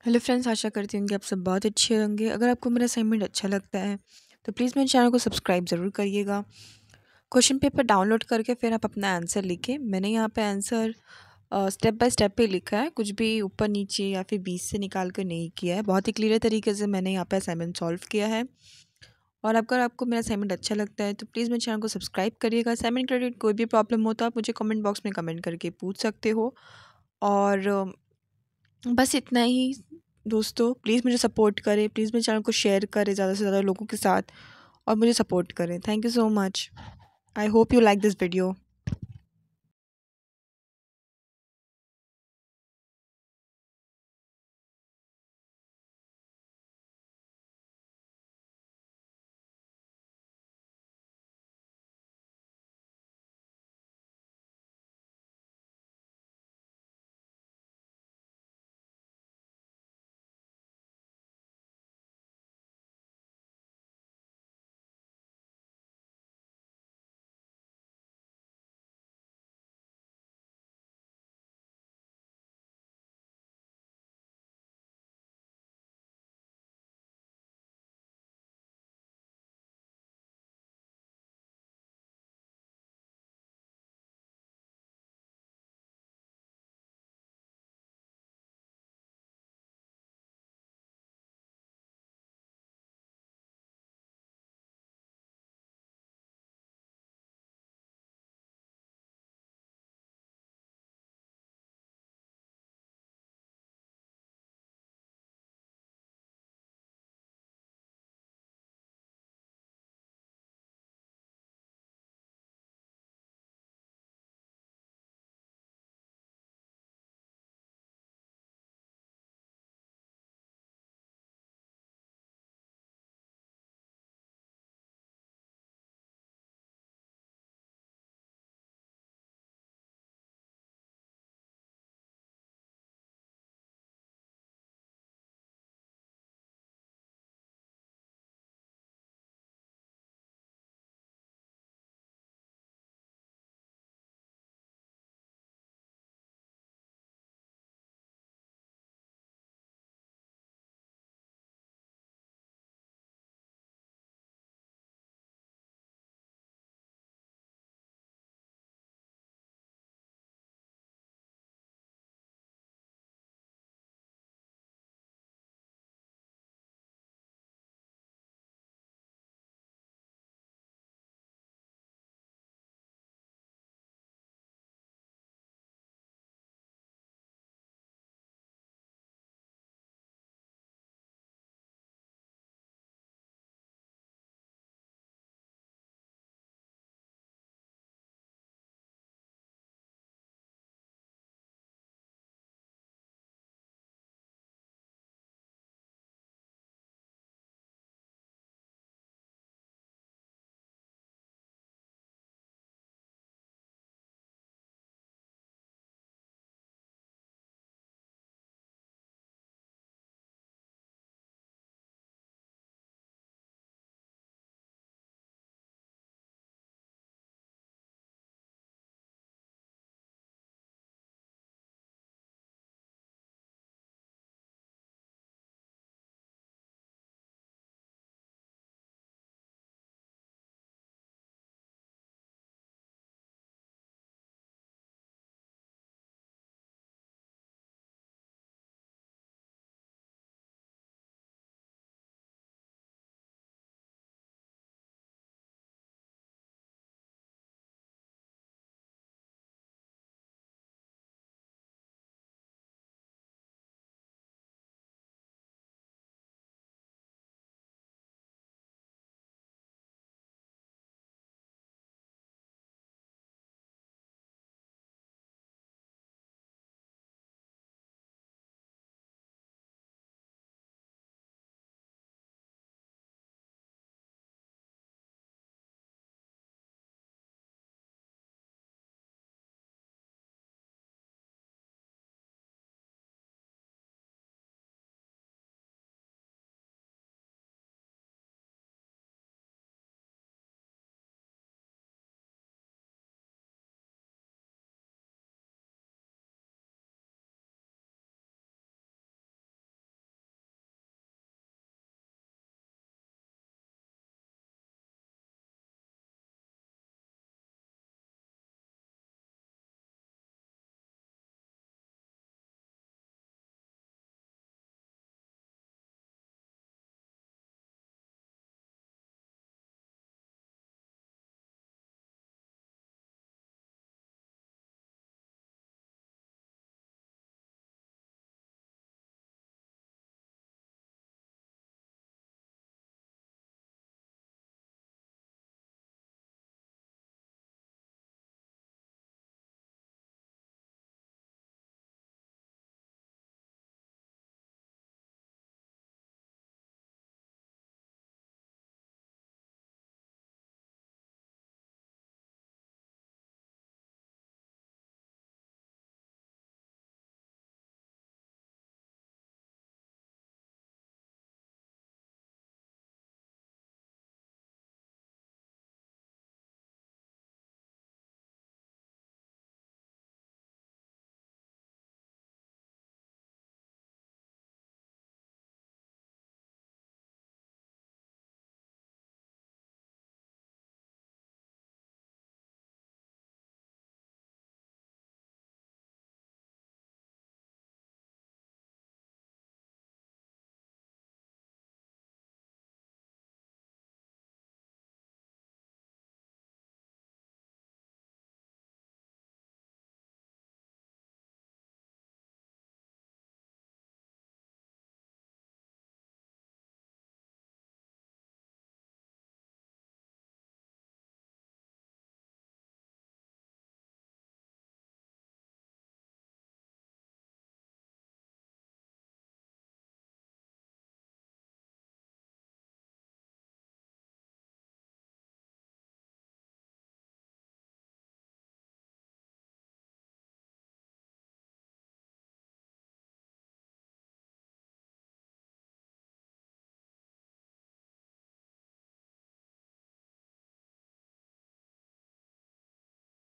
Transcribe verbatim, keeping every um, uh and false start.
Hello friends, आशा करती हूँ कि आप सब बहुत अच्छे होंगे। अगर आपको मेरा असाइनमेंट अच्छा लगता है तो प्लीज़ मेरे चैनल को सब्सक्राइब ज़रूर करिएगा। क्वेश्चन पेपर डाउनलोड करके फिर आप अपना आंसर लिखें। मैंने यहाँ पे आंसर स्टेप बाय स्टेप पे लिखा है, कुछ भी ऊपर नीचे या फिर बीच से निकाल कर नहीं किया है। बहुत ही क्लियर तरीके से मैंने यहाँ पे असाइनमेंट सॉल्व किया है। और अगर आपको मेरा असाइनमेंट अच्छा लगता है तो प्लीज़ मेरे चैनल को सब्सक्राइब करिएगा। असाइनमेंट के रिलेटेड कोई भी प्रॉब्लम हो तो आप मुझे कमेंट बॉक्स में कमेंट करके पूछ सकते हो। और बस इतना ही दोस्तों, प्लीज़ मुझे सपोर्ट करें, प्लीज़ मेरे चैनल को शेयर करें ज़्यादा से ज़्यादा लोगों के साथ और मुझे सपोर्ट करें। Thank you so much. I hope you like this video.